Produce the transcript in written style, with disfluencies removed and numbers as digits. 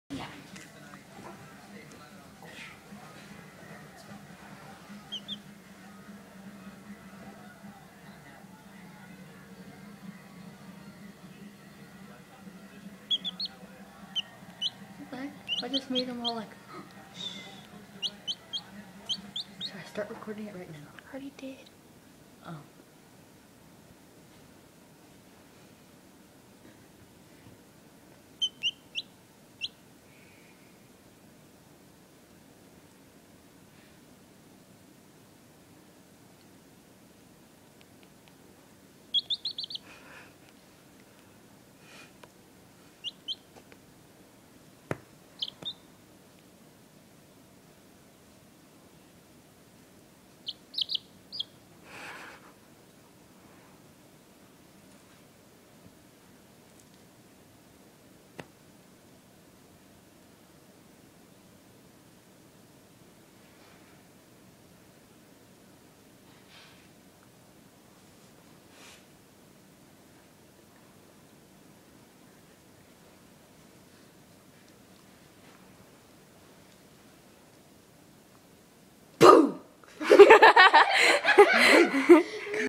Yeah. Okay. I just made them all like. Should I start recording it right now? I already did. Oh. Boom!